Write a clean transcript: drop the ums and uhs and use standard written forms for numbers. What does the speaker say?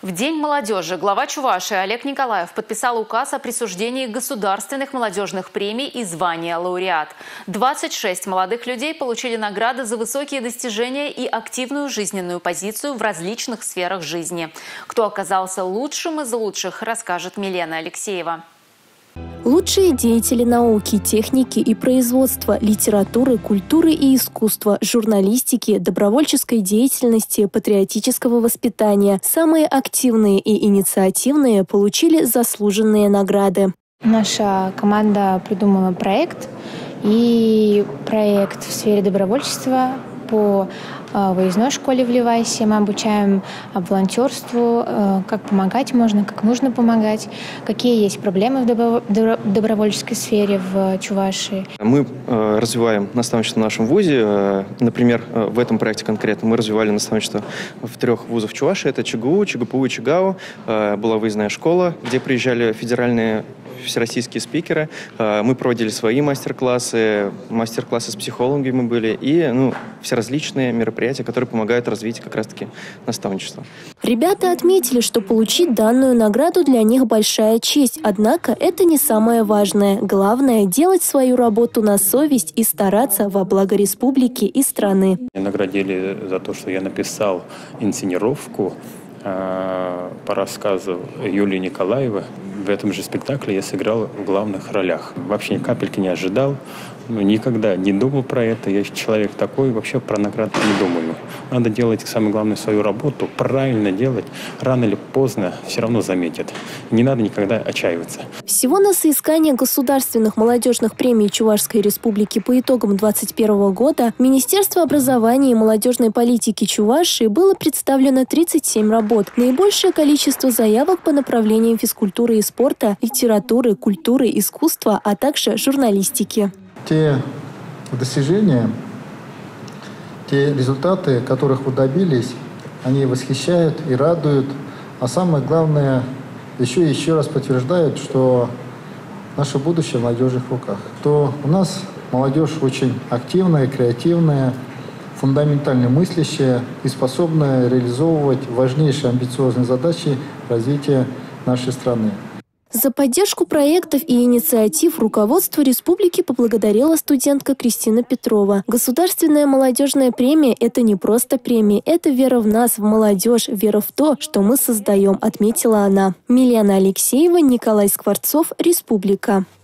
В День молодежи глава Чувашии Олег Николаев подписал указ о присуждении государственных молодежных премий и звания лауреат. 26 молодых людей получили награды за высокие достижения и активную жизненную позицию в различных сферах жизни. Кто оказался лучшим из лучших, расскажет Милена Алексеева. Лучшие деятели науки, техники и производства, литературы, культуры и искусства, журналистики, добровольческой деятельности, патриотического воспитания. Самые активные и инициативные получили заслуженные награды. Наша команда придумала проект в сфере добровольчества по выездной школе в Ливайсе. Мы обучаем волонтерству, как помогать можно, как нужно помогать, какие есть проблемы в добровольческой сфере в Чувашии. Мы развиваем наставничество в нашем вузе. Например, в этом проекте конкретно мы развивали наставничество в 3 вузах Чувашии. Это ЧГУ, ЧГПУ и ЧГАУ. Была выездная школа, где приезжали федеральные всероссийские спикеры. Мы проводили свои мастер-классы с психологами были и все различные мероприятия, которые помогают развить как раз-таки наставничество. Ребята отметили, что получить данную награду для них большая честь. Однако это не самое важное. Главное – делать свою работу на совесть и стараться во благо республики и страны. Меня наградили за то, что я написал инсценировку по рассказу Юлии Николаевой. В этом же спектакле я сыграл в главных ролях. Вообще ни капельки не ожидал, никогда не думал про это. Я человек такой, вообще про награды не думаю. Надо делать, самое главное, свою работу, правильно делать. Рано или поздно все равно заметят. Не надо никогда отчаиваться. Всего на соискание государственных молодежных премий Чувашской республики по итогам 2021 года Министерство образования и молодежной политики Чувашии было представлено 37 работ. Наибольшее количество заявок по направлениям физкультуры и спорта, литературы, культуры, искусства, а также журналистики. Те достижения, те результаты, которых вы добились, они восхищают и радуют. А самое главное, еще раз подтверждают, что наше будущее в молодежных руках. То у нас молодежь очень активная, креативная, фундаментально мыслящая и способная реализовывать важнейшие амбициозные задачи развития нашей страны. За поддержку проектов и инициатив руководство республики поблагодарила студентка Кристина Петрова. Государственная молодежная премия – это не просто премия, это вера в нас, в молодежь, вера в то, что мы создаем, отметила она. Милена Алексеева, Николай Скворцов, Республика.